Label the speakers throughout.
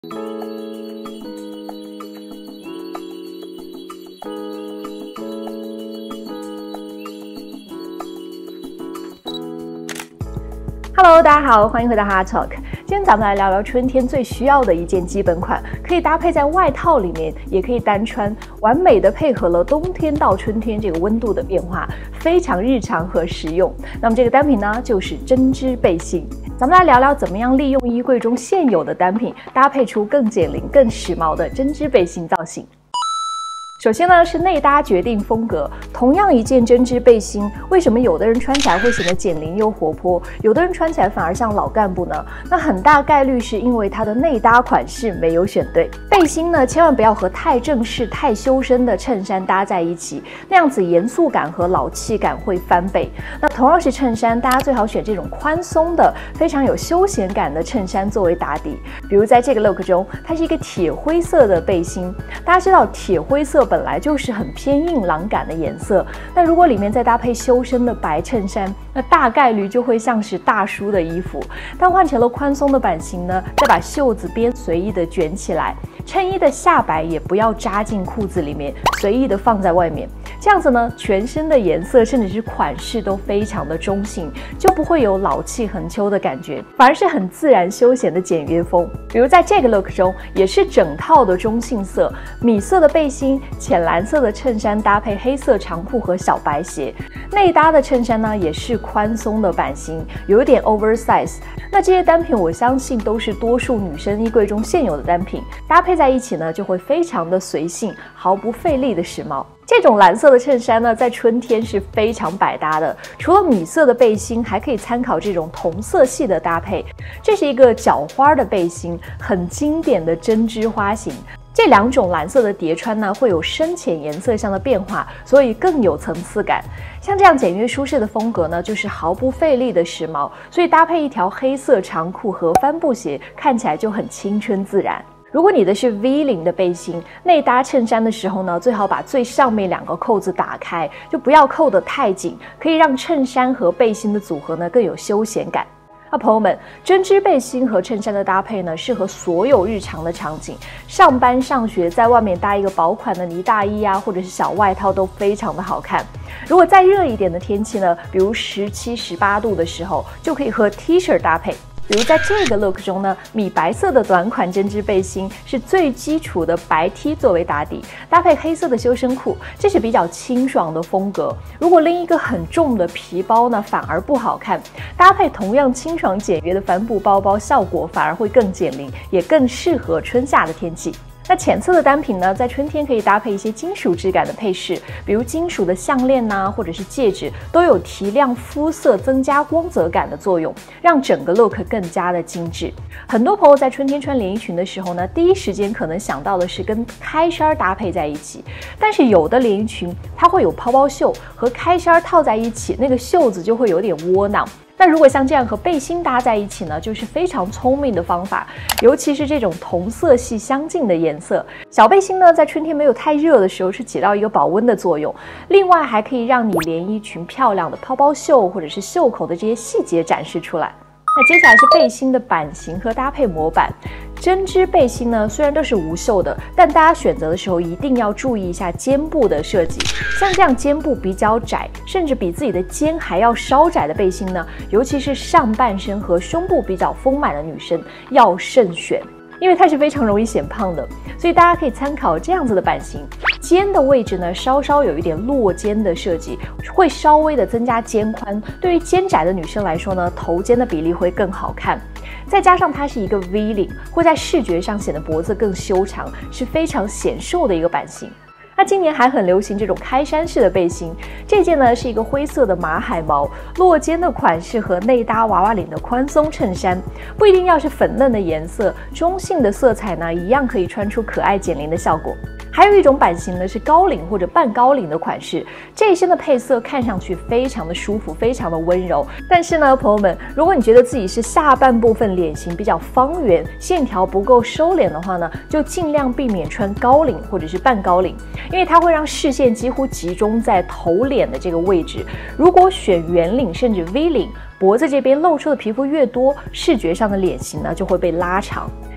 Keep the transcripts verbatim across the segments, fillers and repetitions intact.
Speaker 1: Hello， 大家好，欢迎回到哈 Talk。今天咱们来聊聊春天最需要的一件基本款，可以搭配在外套里面，也可以单穿，完美的配合了冬天到春天这个温度的变化，非常日常和实用。那么这个单品呢，就是针织背心。咱们来聊聊怎么样利用衣柜中现有的单品，搭配出更减龄、更时髦的针织背心造型。首先呢是内搭决定风格，同样一件针织背心，为什么有的人穿起来会显得减龄又活泼，有的人穿起来反而像老干部呢？那很大概率是因为它的内搭款式没有选对。背心呢，千万不要和太正式、太修身的衬衫搭在一起，那样子严肃感和老气感会翻倍。那同样是衬衫，大家最好选这种宽松的、非常有休闲感的衬衫作为打底。比如在这个 look 中，它是一个铁灰色的背心，大家知道铁灰色本来就是很偏硬朗感的颜色，那如果里面再搭配修身的白衬衫，那大概率就会像是大叔的衣服。但换成了宽松的版型呢，再把袖子边随意的卷起来，衬衣的下摆也不要扎进裤子里面，随意的放在外面。这样子呢，全身的颜色甚至是款式都非常的中性，就不会有老气横秋的感觉，反而是很自然休闲的简约风。比如在这个 look 中，也是整套的中性色，米色的背心，浅蓝色的衬衫搭配黑色长裤和小白鞋，内搭的衬衫呢也是宽松的版型，有一点 oversize。那这些单品我相信都是多数女生衣柜中现有的单品，搭配在一起呢就会非常的随性，毫不费力的时髦。这种蓝色的衬衫呢，在春天是非常百搭的。除了米色的背心，还可以参考这种同色系的搭配。这是一个角花的背心，很经典的针织花型。这两种蓝色的叠穿呢，会有深浅颜色上的变化，所以更有层次感。像这样简约舒适的风格呢，就是毫不费力的时髦，所以搭配一条黑色长裤和帆布鞋，看起来就很青春自然。如果你的是 V 领的背心，内搭衬衫的时候呢，最好把最上面两个扣子打开，就不要扣得太紧，可以让衬衫和背心的组合呢更有休闲感。那朋友们，针织背心和衬衫的搭配呢，适合所有日常的场景，上班上学，在外面搭一个薄款的呢大衣啊，或者是小外套都非常的好看。如果再热一点的天气呢，比如十七、十八度的时候，就可以和 T 恤搭配。比如在这个 look 中呢，米白色的短款针织背心是最基础的白 T 作为打底，搭配黑色的修身裤，这是比较清爽的风格。如果拎一个很重的皮包呢，反而不好看。搭配同样清爽简约的帆布包包，效果反而会更减龄，也更适合春夏的天气。那浅色的单品呢，在春天可以搭配一些金属质感的配饰，比如金属的项链呐、啊，或者是戒指，都有提亮肤色、增加光泽感的作用，让整个 look 更加的精致。很多朋友在春天穿连衣裙的时候呢，第一时间可能想到的是跟开衫搭配在一起，但是有的连衣裙它会有泡泡袖，和开衫套在一起，那个袖子就会有点窝囊。那如果像这样和背心搭在一起呢，就是非常聪明的方法，尤其是这种同色系相近的颜色。小背心呢，在春天没有太热的时候是起到一个保温的作用，另外还可以让你连衣裙漂亮的泡泡袖或者是袖口的这些细节展示出来。那接下来是背心的版型和搭配模板。针织背心呢，虽然都是无袖的，但大家选择的时候一定要注意一下肩部的设计。像这样肩部比较窄，甚至比自己的肩还要稍窄的背心呢，尤其是上半身和胸部比较丰满的女生要慎选，因为它是非常容易显胖的。所以大家可以参考这样子的版型，肩的位置呢稍稍有一点落肩的设计，会稍微的增加肩宽。对于肩窄的女生来说呢，头肩的比例会更好看。再加上它是一个 V 领，会在视觉上显得脖子更修长，是非常显瘦的一个版型。那今年还很流行这种开衫式的背心，这件呢是一个灰色的马海毛落肩的款式和内搭娃娃领的宽松衬衫，不一定要是粉嫩的颜色，中性的色彩呢一样可以穿出可爱减龄的效果。还有一种版型呢是高领或者半高领的款式，这一身的配色看上去非常的舒服，非常的温柔。但是呢，朋友们，如果你觉得自己是下半部分脸型比较方圆，线条不够收敛的话呢，就尽量避免穿高领或者是半高领，因为它会让视线几乎集中在头脸的这个位置。如果选圆领甚至 V 领，脖子这边露出的皮肤越多，视觉上的脸型呢就会被拉长。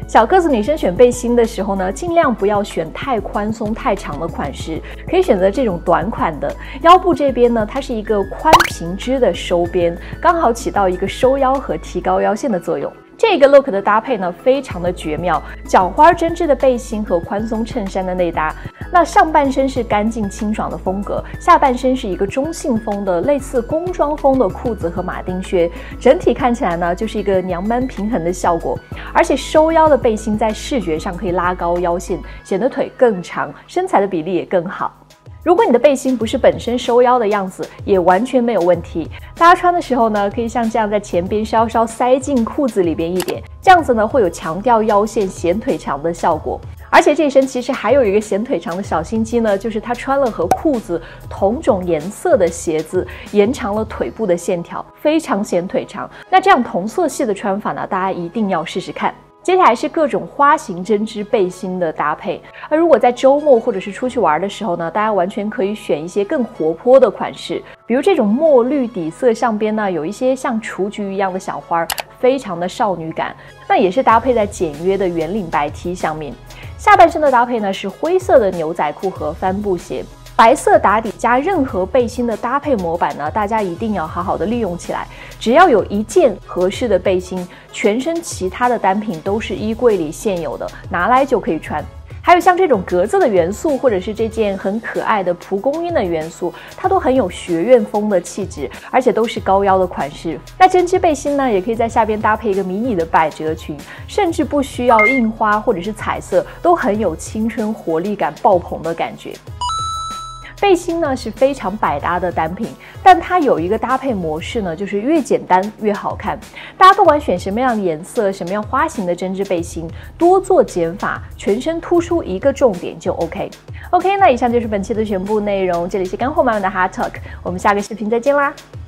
Speaker 1: 小个子女生选背心的时候呢，尽量不要选太宽松太长的款式，可以选择这种短款的。腰部这边呢，它是一个宽平织的收边，刚好起到一个收腰和提高腰线的作用。这个 look 的搭配呢，非常的绝妙，角花针织的背心和宽松衬衫的内搭。那上半身是干净清爽的风格，下半身是一个中性风的类似工装风的裤子和马丁靴，整体看起来呢就是一个娘蛮平衡的效果。而且收腰的背心在视觉上可以拉高腰线，显得腿更长，身材的比例也更好。如果你的背心不是本身收腰的样子，也完全没有问题。大家穿的时候呢，可以像这样在前边稍稍塞进裤子里边一点，这样子呢会有强调腰线、显腿长的效果。而且这一身其实还有一个显腿长的小心机呢，就是它穿了和裤子同种颜色的鞋子，延长了腿部的线条，非常显腿长。那这样同色系的穿法呢，大家一定要试试看。接下来是各种花型针织背心的搭配，而如果在周末或者是出去玩的时候呢，大家完全可以选一些更活泼的款式，比如这种墨绿底色上边呢有一些像雏菊一样的小花，非常的少女感。那也是搭配在简约的圆领白 T 上面。下半身的搭配呢是灰色的牛仔裤和帆布鞋。白色打底加任何背心的搭配模板呢，大家一定要好好的利用起来。只要有一件合适的背心，全身其他的单品都是衣柜里现有的，拿来就可以穿。还有像这种格子的元素，或者是这件很可爱的蒲公英的元素，它都很有学院风的气质，而且都是高腰的款式。那针织背心呢，也可以在下边搭配一个迷你的百褶裙，甚至不需要印花或者是彩色，都很有青春活力感爆棚的感觉。背心呢是非常百搭的单品，但它有一个搭配模式呢，就是越简单越好看。大家不管选什么样的颜色、什么样花型的针织背心，多做减法，全身突出一个重点就 OK。OK， 那以上就是本期的全部内容，这里是干货满满的 Hot Talk， 我们下个视频再见啦。